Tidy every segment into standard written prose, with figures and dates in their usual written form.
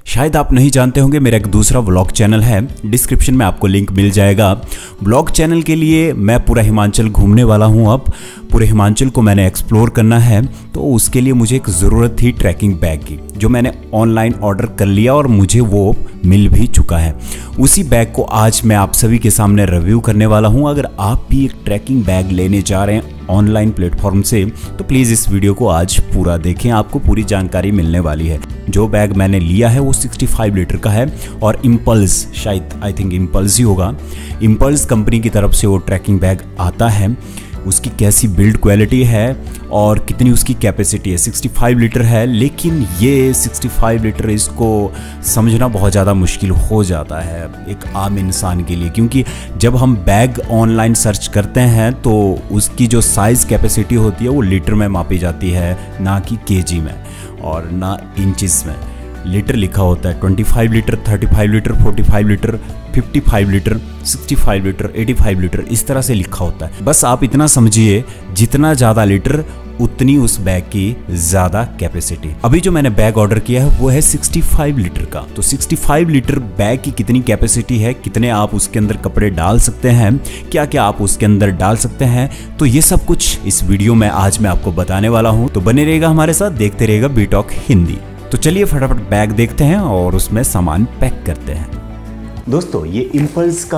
शायद आप नहीं जानते होंगे, मेरा एक दूसरा व्लॉग चैनल है, डिस्क्रिप्शन में आपको लिंक मिल जाएगा। व्लॉग चैनल के लिए मैं पूरा हिमाचल घूमने वाला हूँ। अब पूरे हिमाचल को मैंने एक्सप्लोर करना है, तो उसके लिए मुझे एक ज़रूरत थी ट्रैकिंग बैग की, जो मैंने ऑनलाइन ऑर्डर कर लिया और मुझे वो मिल भी चुका है। उसी बैग को आज मैं आप सभी के सामने रिव्यू करने वाला हूँ। अगर आप भी एक ट्रैकिंग बैग लेने जा रहे हैं ऑनलाइन प्लेटफॉर्म से, तो प्लीज़ इस वीडियो को आज पूरा देखें, आपको पूरी जानकारी मिलने वाली है। जो बैग मैंने लिया है वो 65 लीटर का है और इम्पल्स, शायद आई थिंक इम्पल्स ही होगा, इम्पल्स कंपनी की तरफ से वो ट्रैकिंग बैग आता है। उसकी कैसी बिल्ड क्वालिटी है और कितनी उसकी कैपेसिटी है, 65 लीटर है, लेकिन ये 65 लीटर इसको समझना बहुत ज़्यादा मुश्किल हो जाता है एक आम इंसान के लिए, क्योंकि जब हम बैग ऑनलाइन सर्च करते हैं तो उसकी जो साइज़ कैपेसिटी होती है वो लीटर में मापी जाती है, ना कि केजी में और ना इंचेस में। लीटर लिखा होता है 25 litre, 35 litre, 45 litre, 55 litre, 65 litre, 85 litre, इस तरह से लिखा होता है। बस आप इतना समझिए, जितना ज़्यादा लीटर उतनी उस बैग की ज़्यादा कैपेसिटी। अभी जो मैंने बैग ऑर्डर किया है वो है 65 लीटर का। तो 65 लीटर बैग की कितनी कैपेसिटी है, कितने आप उसके अंदर कपड़े डाल सकते हैं, क्या क्या आप उसके अंदर डाल सकते हैं, तो ये सब कुछ इस वीडियो में आज मैं आपको बताने वाला हूँ। तो बने रहेगा हमारे साथ, देखते रहेगा बीटॉक हिंदी। तो चलिए फटाफट बैग देखते हैं और उसमें सामान पैक करते हैं। दोस्तों, ये इम्पल्स का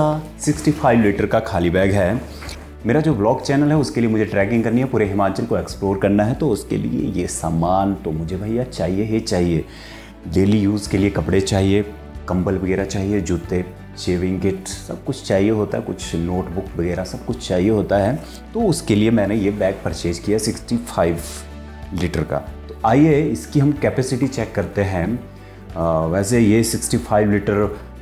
65 लीटर का खाली बैग है। मेरा जो व्लॉग चैनल है उसके लिए मुझे ट्रैकिंग करनी है, पूरे हिमाचल को एक्सप्लोर करना है, तो उसके लिए ये सामान तो मुझे भैया चाहिए ही चाहिए। डेली यूज़ के लिए कपड़े चाहिए, कंबल वगैरह चाहिए, जूते, शेविंग किट, सब कुछ चाहिए होता है, कुछ नोटबुक वगैरह सब कुछ चाहिए होता है। तो उसके लिए मैंने ये बैग परचेज़ किया 65 लीटर का। तो आइए इसकी हम कैपेसिटी चेक करते हैं। वैसे ये 65 लीटर,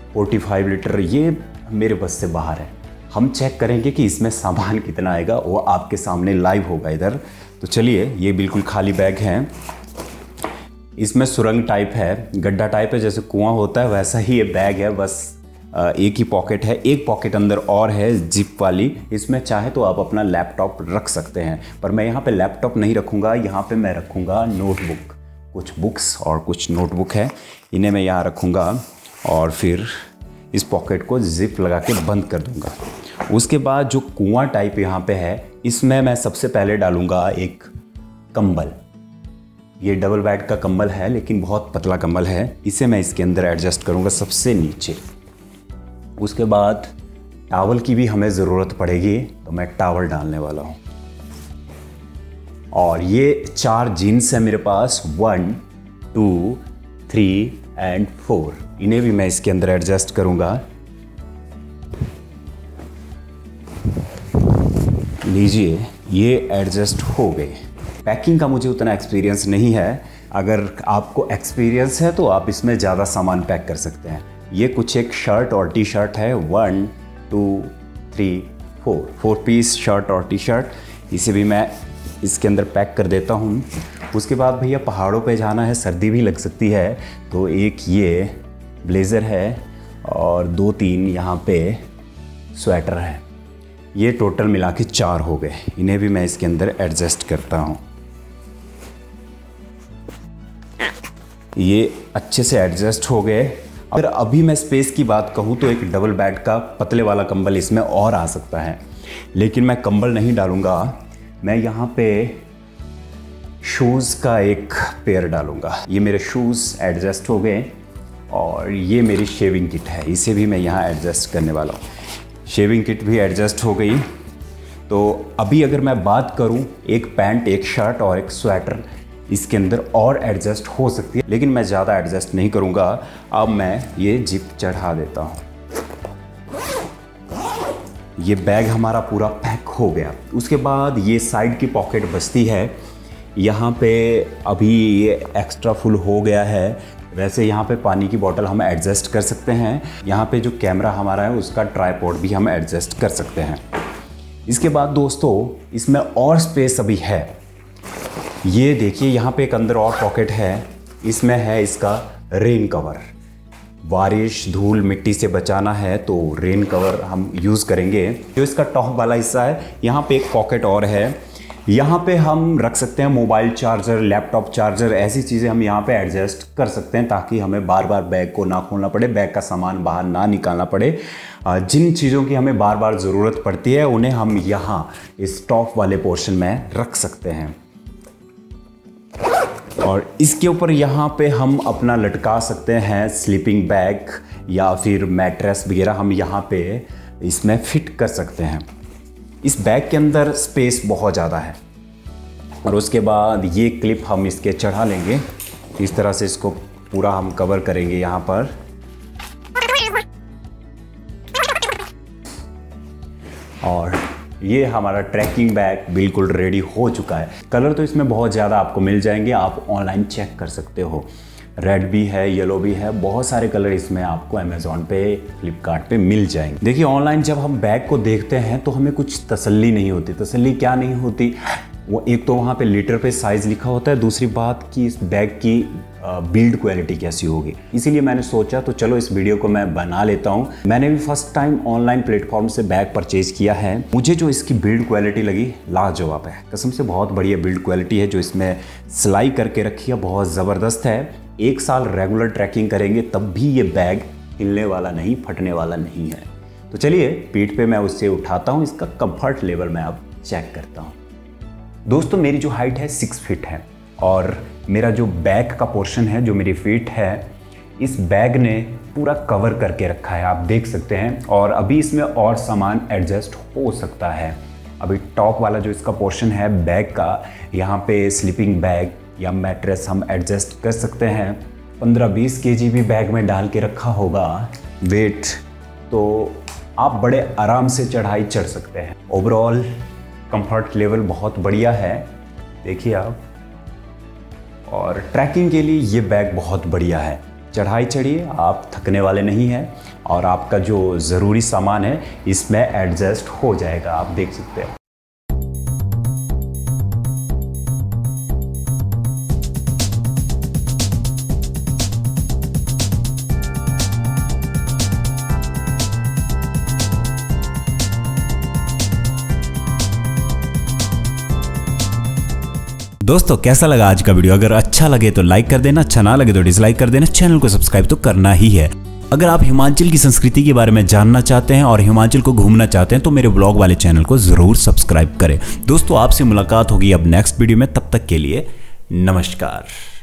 45 लीटर ये मेरे बस से बाहर है। हम चेक करेंगे कि इसमें सामान कितना आएगा, वो आपके सामने लाइव होगा इधर। तो चलिए, ये बिल्कुल खाली बैग है। इसमें सुरंग टाइप है, गड्ढा टाइप है, जैसे कुआं होता है वैसा ही ये बैग है। बस एक ही पॉकेट है, एक पॉकेट अंदर और है जिप वाली। इसमें चाहे तो आप अपना लैपटॉप रख सकते हैं, पर मैं यहाँ पे लैपटॉप नहीं रखूँगा। यहाँ पे मैं रखूँगा नोटबुक, कुछ बुक्स और कुछ नोटबुक है, इन्हें मैं यहाँ रखूँगा और फिर इस पॉकेट को जिप लगा के बंद कर दूँगा। उसके बाद जो कुआं टाइप यहाँ पे है, इसमें मैं सबसे पहले डालूँगा एक कंबल। ये डबल बेड का कंबल है, लेकिन बहुत पतला कंबल है। इसे मैं इसके अंदर एडजस्ट करूँगा सबसे नीचे। उसके बाद टॉवल की भी हमें ज़रूरत पड़ेगी, तो मैं टॉवल डालने वाला हूँ। और ये 4 जीन्स है मेरे पास, 1, 2, 3 एंड 4। इन्हें भी मैं इसके अंदर एडजस्ट करूँगा। लीजिए, ये एडजस्ट हो गए। पैकिंग का मुझे उतना एक्सपीरियंस नहीं है, अगर आपको एक्सपीरियंस है तो आप इसमें ज़्यादा सामान पैक कर सकते हैं। ये कुछ एक शर्ट और टी शर्ट है, 1, 2, 3, 4 पीस शर्ट और टी शर्ट। इसे भी मैं इसके अंदर पैक कर देता हूँ। उसके बाद भैया पहाड़ों पे जाना है, सर्दी भी लग सकती है, तो एक ये ब्लेज़र है और 2-3 यहाँ पे स्वेटर है। ये टोटल मिला के 4 हो गए। इन्हें भी मैं इसके अंदर एडजस्ट करता हूँ। ये अच्छे से एडजस्ट हो गए। अगर अभी मैं स्पेस की बात कहूँ तो एक डबल बेड का पतले वाला कंबल इसमें और आ सकता है, लेकिन मैं कंबल नहीं डालूँगा। मैं यहाँ पे शूज़ का एक पेयर डालूँगा। ये मेरे शूज़ एडजस्ट हो गए और ये मेरी शेविंग किट है, इसे भी मैं यहाँ एडजस्ट करने वाला हूँ। शेविंग किट भी एडजस्ट हो गई। तो अभी अगर मैं बात करूँ, एक पैंट, एक शर्ट और एक स्वेटर इसके अंदर और एडजस्ट हो सकती है, लेकिन मैं ज़्यादा एडजस्ट नहीं करूँगा। अब मैं ये जिप चढ़ा देता हूँ। ये बैग हमारा पूरा पैक हो गया। उसके बाद ये साइड की पॉकेट बचती है, यहाँ पे अभी ये एक्स्ट्रा फुल हो गया है। वैसे यहाँ पे पानी की बोतल हम एडजस्ट कर सकते हैं। यहाँ पे जो कैमरा हमारा है उसका ट्राइपॉड भी हम एडजस्ट कर सकते हैं। इसके बाद दोस्तों, इसमें और स्पेस अभी है। ये देखिए, यहाँ पे एक अंदर और पॉकेट है, इसमें है इसका रेन कवर। बारिश, धूल, मिट्टी से बचाना है तो रेन कवर हम यूज़ करेंगे। जो इसका टॉप वाला हिस्सा है, यहाँ पे एक पॉकेट और है, यहाँ पे हम रख सकते हैं मोबाइल चार्जर, लैपटॉप चार्जर, ऐसी चीज़ें हम यहाँ पे एडजस्ट कर सकते हैं ताकि हमें बार बार बैग को ना खोलना पड़े, बैग का सामान बाहर ना निकालना पड़े। जिन चीज़ों की हमें बार बार ज़रूरत पड़ती है उन्हें हम यहाँ इस टॉप वाले पोर्शन में रख सकते हैं। और इसके ऊपर यहाँ पे हम अपना लटका सकते हैं स्लीपिंग बैग या फिर मैट्रेस वगैरह हम यहाँ पे इसमें फिट कर सकते हैं। इस बैग के अंदर स्पेस बहुत ज़्यादा है। और उसके बाद ये क्लिप हम इसके चढ़ा लेंगे, इस तरह से इसको पूरा हम कवर करेंगे यहाँ पर। और ये हमारा ट्रैकिंग बैग बिल्कुल रेडी हो चुका है। कलर तो इसमें बहुत ज़्यादा आपको मिल जाएंगे, आप ऑनलाइन चेक कर सकते हो। रेड भी है, येलो भी है, बहुत सारे कलर इसमें आपको अमेज़ॉन पे, फ्लिपकार्ट पे मिल जाएंगे। देखिए ऑनलाइन जब हम बैग को देखते हैं तो हमें कुछ तसल्ली नहीं होती। तसल्ली क्या नहीं होती, वो एक तो वहाँ पे लीटर पे साइज़ लिखा होता है, दूसरी बात कि इस बैग की बिल्ड क्वालिटी कैसी होगी। इसीलिए मैंने सोचा तो चलो इस वीडियो को मैं बना लेता हूँ। मैंने भी फर्स्ट टाइम ऑनलाइन प्लेटफॉर्म से बैग परचेज किया है। मुझे जो इसकी बिल्ड क्वालिटी लगी लाजवाब है, कसम से बहुत बढ़िया बिल्ड क्वालिटी है। जो इसमें सिलाई करके रखी है बहुत ज़बरदस्त है। 1 साल रेगुलर ट्रैकिंग करेंगे तब भी ये बैग हिलने वाला नहीं, फटने वाला नहीं है। तो चलिए पीठ पे मैं उससे उठाता हूँ, इसका कंफर्ट लेवल मैं अब चेक करता हूँ। दोस्तों मेरी जो हाइट है 6 फीट है और मेरा जो बैक का पोर्शन है, जो मेरी फीट है, इस बैग ने पूरा कवर करके रखा है, आप देख सकते हैं। और अभी इसमें और सामान एडजस्ट हो सकता है। अभी टॉप वाला जो इसका पोर्शन है बैग का, यहाँ पे स्लीपिंग बैग या मैट्रेस हम एडजस्ट कर सकते हैं। 15-20 kg भी बैग में डाल के रखा होगा वेट, तो आप बड़े आराम से चढ़ाई चढ़ सकते हैं। ओवरऑल कंफर्ट लेवल बहुत बढ़िया है, देखिए आप। और ट्रैकिंग के लिए ये बैग बहुत बढ़िया है। चढ़ाई चढ़िए, आप थकने वाले नहीं हैं और आपका जो ज़रूरी सामान है इसमें एडजस्ट हो जाएगा, आप देख सकते हैं। दोस्तों कैसा लगा आज का वीडियो? अगर अच्छा लगे तो लाइक कर देना, अच्छा ना लगे तो डिसलाइक कर देना। चैनल को सब्सक्राइब तो करना ही है। अगर आप हिमाचल की संस्कृति के बारे में जानना चाहते हैं और हिमाचल को घूमना चाहते हैं तो मेरे ब्लॉग वाले चैनल को जरूर सब्सक्राइब करें। दोस्तों आपसे मुलाकात होगी अब नेक्स्ट वीडियो में, तब तक के लिए नमस्कार।